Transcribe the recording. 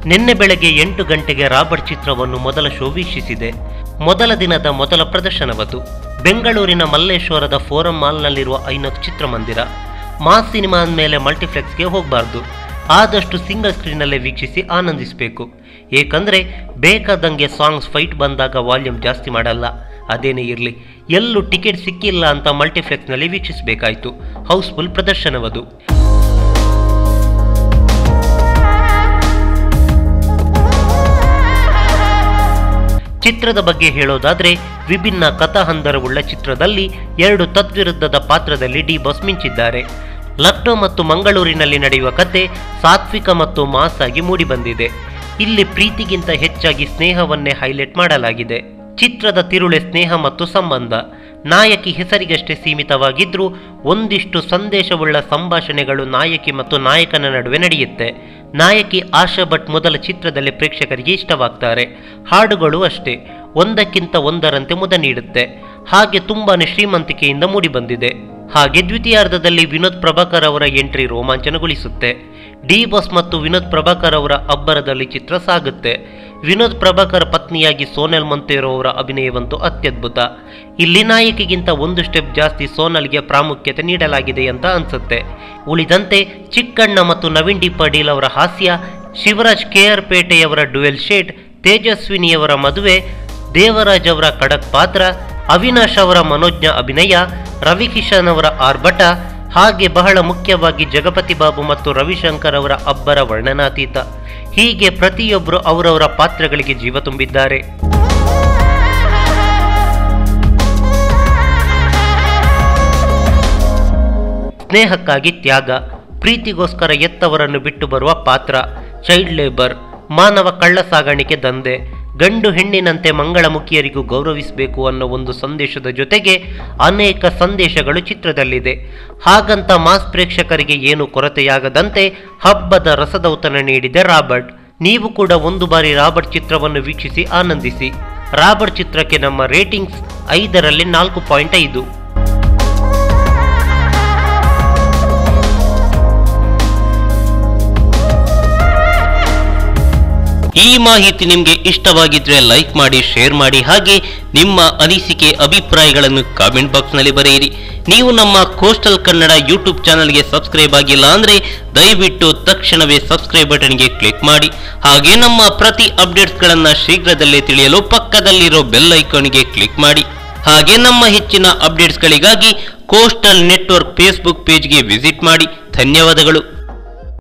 ನಿನ್ನೆ ಬೆಳಗ್ಗೆ 8 ಗಂಟೆಗೆ ರಾಬರ್ಟ್ ಚಿತ್ರವನ್ನು ಮೊದಲ ಶೋ ವೀಕ್ಷಿಸಿದೆ. ಮೊದಲ ದಿನದ ಮೊದಲ ಪ್ರದರ್ಶನವದು. ಬೆಂಗಳೂರಿನ ಮಲ್ಲೇಶ್ವರದ ಫೋರಂ ಮಾಲ್ನಲ್ಲಿರುವ ಐನಾಕ್ಸ್ ಚಿತ್ರಮಂದಿರ. ಮಾಸ್ ಸಿನಿಮಾ ಅಂದಮೇಲೆ ಮಲ್ಟಿಪ್ಲೆಕ್ಸ್ಗೆ ಹೋಗಬಾರ್ದು. ಆದಷ್ಟು ಸಿಂಗಲ್ ಸ್ಕ್ರೀನಲ್ಲೇ ವೀಕ್ಷಿಸಿ ಆನಂದಿಸಬೇಕು. ಏಕೆಂದರೆ ಬೇಕಾದಂಗೆ ಸಾಂಗ್ಸ್ ಫೈಟ್ ಬಂದಾಗ ವಾಲ್ಯೂಮ್ ಜಾಸ್ತಿ ಮಾಡಲ್ಲ. ಅದೇನೇ ಇರಲಿ, ಎಲ್ಲೂ ಟಿಕೆಟ್ ಸಿಕ್ಕಿಲ್ಲ ಅಂತ ಮಲ್ಟಿಪ್ಲೆಕ್ಸ್ನಲ್ಲಿ ವೀಕ್ಷಿಸಬೇಕಾಯಿತು. ಹೌಸ್ಫುಲ್ ಪ್ರದರ್ಶನವದು. ಚಿತ್ರದ ಬಗ್ಗೆ ಹೇಳೋದಾದ್ರೆ, ವಿಭಿನ್ನ ಕಥಾಹಂದರವುಳ್ಳ ಚಿತ್ರದಲ್ಲಿ 2 ತದ್ವಿರುದ್ಧದ ಪಾತ್ರದಲ್ಲಿ ಡಿ ಬಾಸ್ ಮಿಂಚಿದ್ದಾರೆ. ಲಕ್ನೋ ಮತ್ತು ಮಂಗಳೂರಿನಲ್ಲಿ ನಡೆಯುವ ಕತೆ ಸಾತ್ವಿಕ ಮತ್ತು ಮಾಸ್ ಆಗಿ ಮೂಡಿಬಂದಿದೆ. ಇಲ್ಲಿ ಪ್ರೀತಿಗಿಂತ ಹೆಚ್ಚಾಗಿ ಸ್ನೇಹವನ್ನೇ ಹೈಲೈಟ್ ಮಾಡಲಾಗಿದೆ. ಚಿತ್ರದ ತಿರುಳೆ ಸ್ನೇಹ ಮತ್ತು ಸಂಬಂಧ. ನಾಯಕಿ ಹೆಸರಿಗಷ್ಟೇ ಸೀಮಿತವಾಗಿದ್ರೂ ಒಂದಿಷ್ಟು ಸಂದೇಶವುಳ್ಳ ಸಂಭಾಷಣೆಗಳು ನಾಯಕಿ ಮತ್ತು ನಾಯಕನ ನಡುವೆ ನಡೆಯುತ್ತೆ. ನಾಯಕಿ ಆಶಾ ಭಟ್ ಮೊದಲ ಚಿತ್ರದಲ್ಲಿ ಪ್ರೇಕ್ಷಕರಿಗೆ ಇಷ್ಟವಾಗ್ತಾರೆ. ಹಾಡುಗಳು ಅಷ್ಟೇ, ಒಂದಕ್ಕಿಂತ ಒಂದರಂತೆ ಮುದ ನೀಡುತ್ತೆ. ಹಾಗೆ ತುಂಬಾನೇ ಶ್ರೀಮಂತಿಕೆಯಿಂದ ಮೂಡಿಬಂದಿದೆ. ಹಾಗೆ ದ್ವಿತೀಯಾರ್ಧದಲ್ಲಿ ವಿನೋದ್ ಪ್ರಭಾಕರ್ ಅವರ ಎಂಟ್ರಿ ರೋಮಾಂಚನಗೊಳಿಸುತ್ತೆ. ಡಿ ಬಾಸ್ ಮತ್ತು ವಿನೋದ್ ಪ್ರಭಾಕರ್ ಅವರ ಅಬ್ಬರದಲ್ಲಿ ಚಿತ್ರ ಸಾಗುತ್ತೆ. ವಿನೋದ್ ಪ್ರಭಾಕರ್ ಪತ್ನಿಯಾಗಿ ಸೋನಲ್ ಮೊಂತೇರೊ ಅವರ ಅಭಿನಯವಂತೂ ಅತ್ಯದ್ಭುತ. ಇಲ್ಲಿ ನಾಯಕಿಗಿಂತ ಒಂದು ಸ್ಟೆಪ್ ಜಾಸ್ತಿ ಸೋನಲ್ಗೆ ಪ್ರಾಮುಖ್ಯತೆ ನೀಡಲಾಗಿದೆ ಅಂತ ಅನ್ಸುತ್ತೆ. ಉಳಿದಂತೆ ಚಿಕ್ಕಣ್ಣ ಮತ್ತು ನವೀನ್ ಡಿ ಪಾಟೀಲ್ ಅವರ ಹಾಸ್ಯ, ಶಿವರಾಜ್ KR ಪೇಟೆಯವರ ಡ್ಯುಯಲ್ ಶೇಡ್, ತೇಜಸ್ವಿನಿಯವರ ಮದುವೆ, ದೇವರಾಜ್ ಅವರ ಖಡಕ್ ಪಾತ್ರ, ಅವಿನಾಶ್ ಅವರ ಮನೋಜ್ಞ ಅಭಿನಯ, ರವಿಕಿಶನ್ ಅವರ ಆರ್ಭಟ, ಹಾಗೆ ಬಹಳ ಮುಖ್ಯವಾಗಿ ಜಗಪತಿ ಬಾಬು ಮತ್ತು ರವಿಶಂಕರ್ ಅವರ ಅಬ್ಬರ ವರ್ಣನಾತೀತ. ಹೀಗೆ ಪ್ರತಿಯೊಬ್ಬರು ಅವರವರ ಪಾತ್ರಗಳಿಗೆ ಜೀವ ತುಂಬಿದ್ದಾರೆ. ಸ್ನೇಹಕ್ಕಾಗಿ ತ್ಯಾಗ, ಪ್ರೀತಿಗೋಸ್ಕರ ಎತ್ತವರನ್ನು ಬಿಟ್ಟು ಬರುವ ಪಾತ್ರ, ಚೈಲ್ಡ್ ಲೇಬರ್, ಮಾನವ ಕಳ್ಳ ಸಾಗಾಣಿಕೆ ದಂಧೆ, ಗಂಡು ಹೆಣ್ಣಿನಂತೆ ಮಂಗಳಮುಖಿಯರಿಗೂ ಗೌರವಿಸಬೇಕು ಅನ್ನೋ ಒಂದು ಸಂದೇಶದ ಜೊತೆಗೆ ಅನೇಕ ಸಂದೇಶಗಳು ಚಿತ್ರದಲ್ಲಿದೆ. ಹಾಗಂತ ಮಾಸ್ ಪ್ರೇಕ್ಷಕರಿಗೆ ಏನು ಕೊರತೆಯಾಗದಂತೆ ಹಬ್ಬದ ರಸದೌತಣ ನೀಡಿದೆ ರಾಬರ್ಟ್. ನೀವು ಕೂಡ ಒಂದು ಬಾರಿ ರಾಬರ್ಟ್ ಚಿತ್ರವನ್ನು ವೀಕ್ಷಿಸಿ ಆನಂದಿಸಿ. ರಾಬರ್ಟ್ ಚಿತ್ರಕ್ಕೆ ನಮ್ಮ ರೇಟಿಂಗ್ಸ್ 5ರಲ್ಲಿ 4.5. ಈ ಮಾಹಿತಿ ನಿಮಗೆ ಇಷ್ಟವಾಗಿದ್ರೆ ಲೈಕ್ ಮಾಡಿ, ಶೇರ್ ಮಾಡಿ, ಹಾಗೆ ನಿಮ್ಮ ಅನಿಸಿಕೆ ಅಭಿಪ್ರಾಯಗಳನ್ನು ಕಾಮೆಂಟ್ ಬಾಕ್ಸ್ನಲ್ಲಿ ಬರೆಯಿರಿ. ನೀವು ನಮ್ಮ ಕೋಸ್ಟಲ್ ಕನ್ನಡ ಯೂಟ್ಯೂಬ್ ಚಾನಲ್ಗೆ ಸಬ್ಸ್ಕ್ರೈಬ್ ಆಗಿಲ್ಲ ಅಂದ್ರೆ ದಯವಿಟ್ಟು ತಕ್ಷಣವೇ ಸಬ್ಸ್ಕ್ರೈಬ್ ಬಟನ್ಗೆ ಕ್ಲಿಕ್ ಮಾಡಿ. ಹಾಗೆ ನಮ್ಮ ಪ್ರತಿ ಅಪ್ಡೇಟ್ಸ್ಗಳನ್ನು ಶೀಘ್ರದಲ್ಲೇ ತಿಳಿಯಲು ಪಕ್ಕದಲ್ಲಿರೋ ಬೆಲ್ ಐಕಾನ್ಗೆ ಕ್ಲಿಕ್ ಮಾಡಿ. ಹಾಗೆ ನಮ್ಮ ಹೆಚ್ಚಿನ ಅಪ್ಡೇಟ್ಸ್ಗಳಿಗಾಗಿ ಕೋಸ್ಟಲ್ ನೆಟ್ವರ್ಕ್ ಫೇಸ್ಬುಕ್ ಪೇಜ್ಗೆ ವಿಸಿಟ್ ಮಾಡಿ. ಧನ್ಯವಾದಗಳು.